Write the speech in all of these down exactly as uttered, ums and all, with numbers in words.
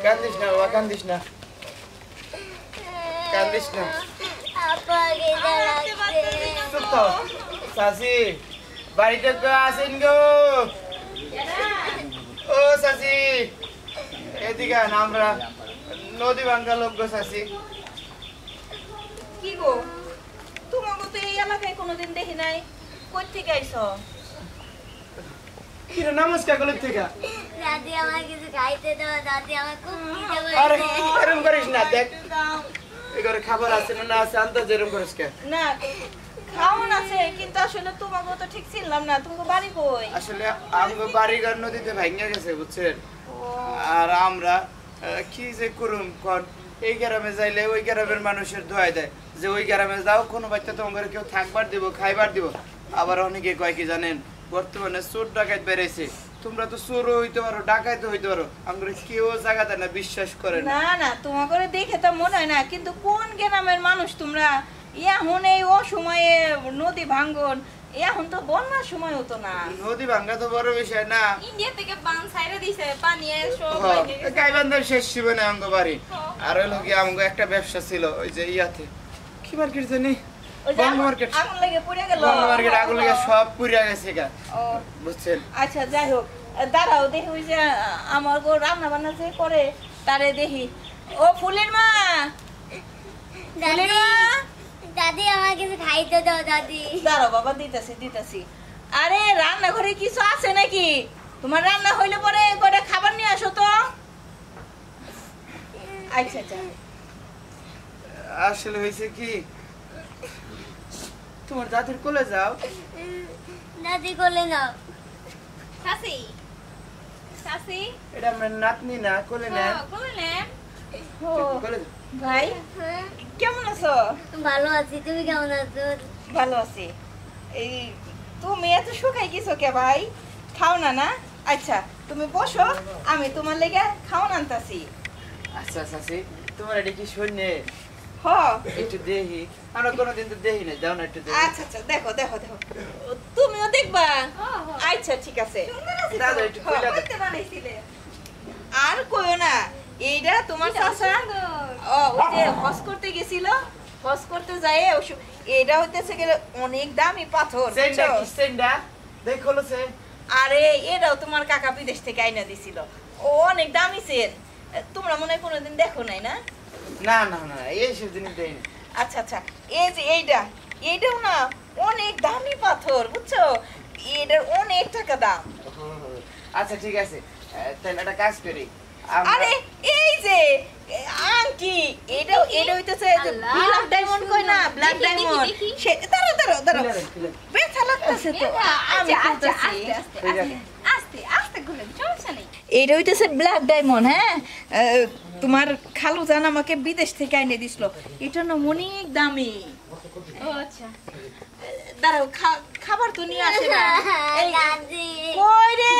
কান্দিস না বাবা, কান্দিস না, কান্দিস না। চুপ তো চাচি, বাড়িতে কেউ আসেন গো? ও চাচি, এদিকে আমরা নদী ভাঙ্গা লোক গো চাচি। কি গো, তোমাকে তো এই এলাকায় কোনোদিন দেখি নাই, কই থেকে আইছো? কি রে নমস্কার গলত থেকে? দাদি আমার কিছু খাইতে দাও, দাদি আমার খুব খিদে পেয়েছে। আরে এরকম করিস না, দেখ এই ঘরে খাবার আছে না না আছে, আন্দাজ এরকম করিস কে? না খাওন আছে, কিন্তু আসলে তোমাকে তো ঠিক চিনলাম না, তোমাকে বাড়ি কই? আসলে আমগো বাড়িঘর নদীতে ভাঙিয়া গেছে বুঝছেন, আর আমরা কি যে করুম কোন, এই গ্রামে যাইলে ওই গ্রামের মানুষের দোয়াই দেয় যে ওই গ্রামে যাও কোনো বাচ্চা তোমাদের কেউ থাকবার দিব, খাইবার দিব। আবার অনেকে কয় কি জানেন, বর্তমানে চোর ডাকাত বেড়েছে, তোমরা তো চোরও হইতে পারো, ডাকাইতে হইতে পারো, আমরা কেউ জায়গা দেয় না, বিশ্বাস করে না। না না, তোমাকে দেখে তো মনে হয় না, কিন্তু কোন গ্রামের মানুষ তোমরা? এখন এই অসময়ে নদী ভাঙ্গন, এখন তো বন্যার সময় হতো না। নদী ভাঙ্গা তো বড় বিষয় না, ইন্ডিয়া থেকে বান ছাইরে দিছে, পানি সব গাইবান্ধার শেষ জীবনে আমগো বাড়ি। আর হলো কি আমগো একটা ব্যবসা ছিল ওই যে ইয়াতে, কি মার্কেট জানি, বঙ্গ মার্কেট, আগুন লেগে পড়ে গেল, বঙ্গ মার্কেট আগুন লেগে সব পুড়িয়া গেছে গা, ও বুঝছেন। আচ্ছা যাই হোক, দাঁড়াও দেখি ওই যে আমার গো রান্না বান্না যে করে তারে দেখি। ও ফুলের মা, ফুলের মা, দাদি আমার কিছু খাইতে দাও দাদি। দাঁড়াও বাবা, দিতেছি দিতেছি। আরে রান্নাঘরে কিছু আছে নাকি? তোমার রান্না হইলে পরে করে খাবার নিয়ে আসো তো। আচ্ছা আচ্ছা, আসলে হয়েছে কি, তোমার দাদির কোলে যাও। দাদি কোলে নাও। শাসি শাসি এটা আমার নাতনি না, কোলে নেন, কোলে নেন। ও কোলে যাও। ভাই কেমন আছো? ভালো আছি, তুমি কেমন আছো? ভালো আছি। এই তুমি এত শুকাই গেছো কে ভাই? খাও না না? আচ্ছা তুমি বসো, আমি তোমার লেগে খাওয়ান আনতাছি। আচ্ছা চাচি, তোমার এটা কি শোনে? হ একটু দেখি, আমরা কোনোদিন তো দেখি না, যাও না একটু দেখি। আচ্ছা আচ্ছা, দেখো দেখো দেখো, তুমিও দেখবা? আচ্ছা ঠিক আছে। দাদা একটু খুলে দাও। কইতে বানাইছিলে? আর কইও না, এইটা তোমার চাচা ও ওই যে হজ করতে গেছিল, হজ করতে যায় এটা হইতেছে গেলে অনেক দামি পাথর, সেন্ডা বুঝছো? কি সেন্ডা? দেখো লো সে। আরে এটাও তোমার কাকা বিদেশ থেকে আইনা দিছিল, ও অনেক দামি সেন। তোমরা মনে হয় কোনোদিন দেখো নাই না? না না না, এইসব জিনিস দেই না। আচ্ছা আচ্ছা, এই যে এইটা, এইটাও না অনেক দামি পাথর, বুঝছো? এটার অনেক টাকা দাম। আচ্ছা ঠিক আছে, তাহলে একটা কাজ করি আমরা। আরে এই যে আংটি, এটা এটা হইতেছে যে আল্লাহ, ব্ল্যাক ডায়মন্ড কই না, ব্ল্যাক দেখি, দেখি, ডায়মন্ড। দেখি। সে দাঁড়াও দাঁড়াও দাঁড়াও, খুলে দেন, খুলে দেন। ব্যথা লাগতেছে তো, আমি আচ্ছা আচ্ছা, খুলতেছি। আস্তে আস্তে ঠিক আছে। আস্তে আস্তে আস্তে খুলে সমস্যা নেই। এইটা হইতেছে ব্ল্যাক ডায়মন্ড। হ্যাঁ, আহ, তোমার খালু জান আমাকে বিদেশ থেকে আইনে দিছিল, এটা না অনেক দামি। ও আচ্ছা, দাঁড়াও, খা- খাবার তো নিয়ে আসে না। এই, দাদি কই রে?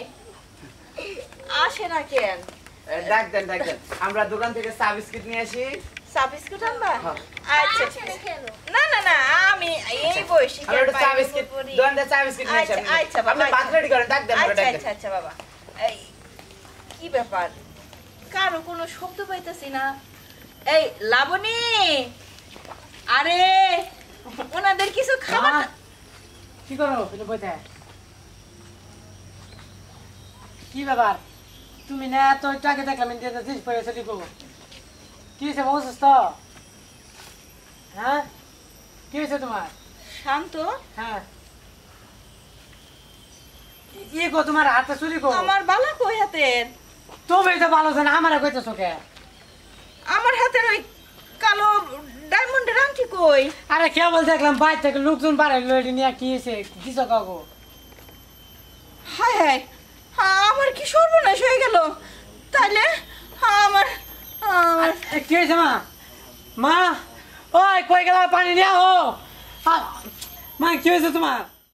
আসে না কেন? এ, ডাক দেন ডাক দেন, আমরা দোকান থেকে চা বিস্কিট নিয়ে আসি। চা বিস্কুট আনবা? হ্যাঁ। আচ্ছা ঠিক আছে। না না না, আমি এই বয়সী আমরা একটু চা বিস্কিট, দোকান থেকে চা বিস্কিট নিয়ে আসি। আচ্ছা, আচ্ছা, বাবা, আপনি ভাত আচ্ছা। রেডি করেন, ডাক দেন, আমরা আচ্ছা ডাক দেন। আচ্ছা আচ্ছা বাবা, এই কি ব্যাপার, কারো কোনো শব্দ পাইতেছি না। এই লাবণী, আরে ওনাদের কিছু খাবার মা, কি করো এটা বইতে? কি ব্যাপার, তুমি না তো একটু আগে দেখলাম ইন্ডিয়াতে জিনিস পরে চলি করবো, কি হয়েছে অসুস্থ? হ্যাঁ কি হয়েছে তোমার? শান্ত, হ্যাঁ ইয়ে গো, তোমার হাতে চুরি করো। আমার বালা কই হাতের? তুমি তো ভালো জানো, আমার কইতেছো কে? আমার হাতের ওই কালো ডায়মন্ডের আংটি কই? আরে কেবল দেখলাম বাইরে থেকে লোকজন বাড়াই লড়ি নিয়ে, কি হয়েছে কিছু কাগো? হায় হায়, হ্যাঁ, আমার কি সর্বনাশ হয়ে গেল তাইলে? হ্যাঁ, আমার আমার এ, কি হয়েছে মা? মা ওই কই গেল, পানি নিয়ে আও। আ, মা কি হয়েছে তোমার?